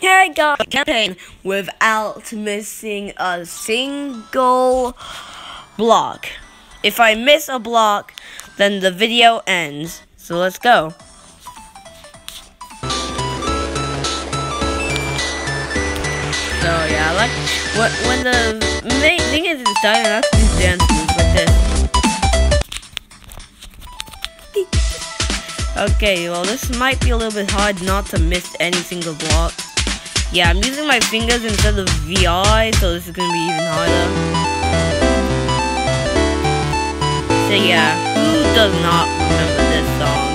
Here I go, campaign without missing a single block. If I miss a block, then the video ends. So let's go. So yeah, I like when the main thing is starting, I like to do dance moves like this. Okay, well this might be a little bit hard not to miss any single block. Yeah, I'm using my fingers instead of VI, so this is gonna be even harder. So yeah, who does not remember this song?